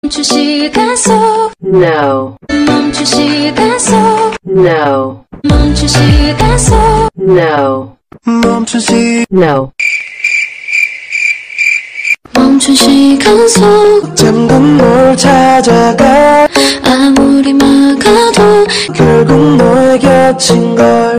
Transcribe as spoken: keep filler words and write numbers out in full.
멈춘 시간 속 No. 멈춘 시간 속 No. 멈춘 시간 속 No. 멈춘 시 No. 멈춘 시간 속 잠깐 널 찾아가 아무리 막아도 결국 너의 곁인 걸